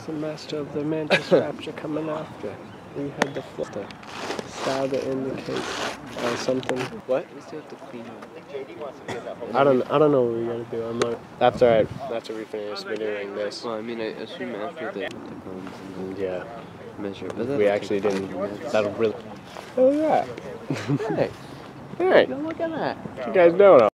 the master of the mantis rapture coming after. We had the flip to stab it in the case or something. What? We still have to clean up. I don't know what we're gonna do. I'm not. That's alright. That's what we finished videoing this. Well, I mean, I assume after the cones and the Yeah. measure. But We actually didn't. That'll really. Oh yeah. Hey. Hey. Look at that. What you guys doing?